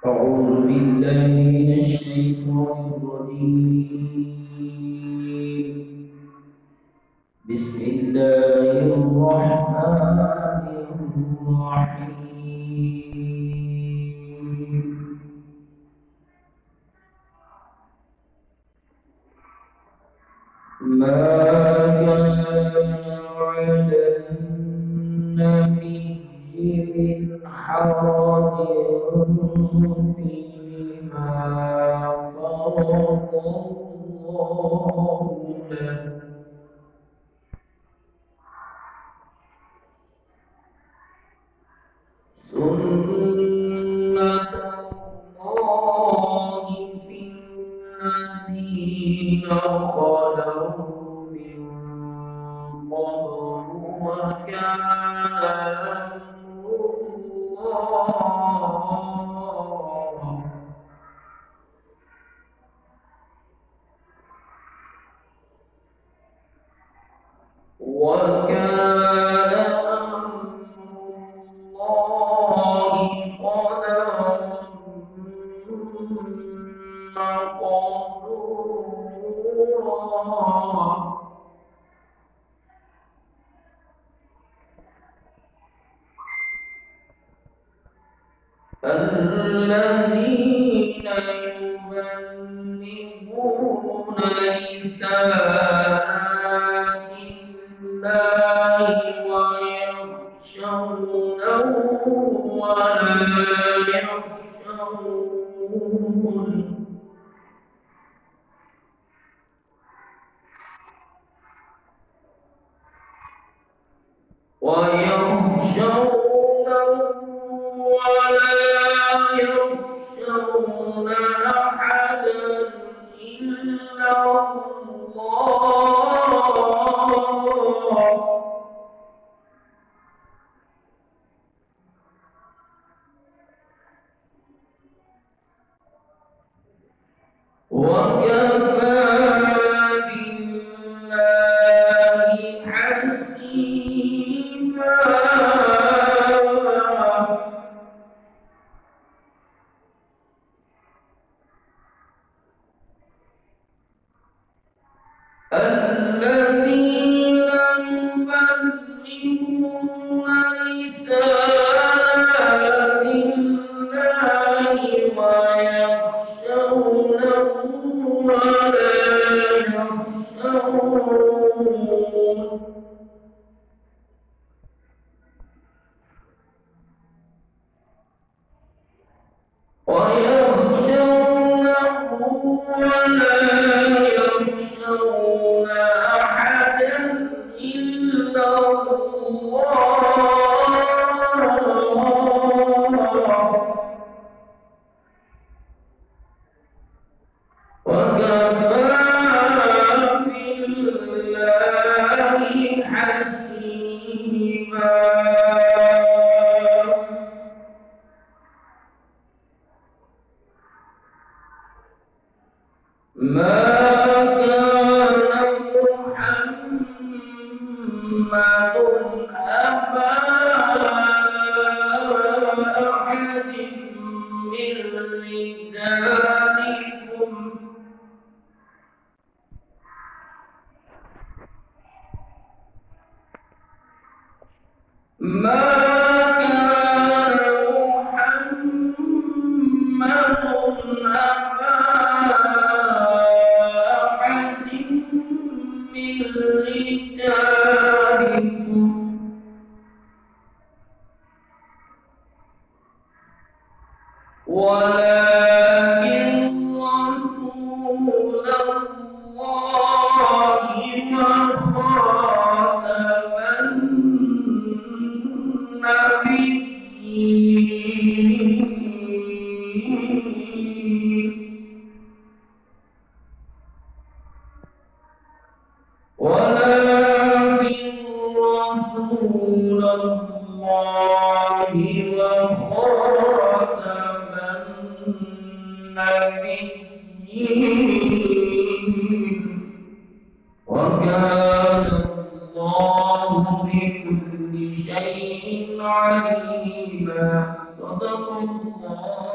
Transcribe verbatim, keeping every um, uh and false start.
أعوذ بالله من الشيطان الرجيم. بسم الله الرحمن الرحيم. ما كان على النبي من حرج فيما فرض الله له، سنة الله في الذين خلوا من قبل، وكان وكان أمر الله قدرا مقدورا. الذين يبلغون رسالات الله ويخشونه ولا يخشون ويخشونه ولا يخشون أحدا إلا الله، وكفى بالله حسيبا. الذين يبلغون رسالات الله ويخشونه ولا يخشون ويخشونه ولا يخشون أحدا إلا الله، وكفى بالله حسيبا. ما كان محمد أبا أحد من رجالكم، ما كان محمد أبا أحد من رجالكم، ولكن رسول الله وخاتم النبيين، ولكن رسول الله وخاتم النبيين، وكان الله بكل شيء عليما. صدق الله.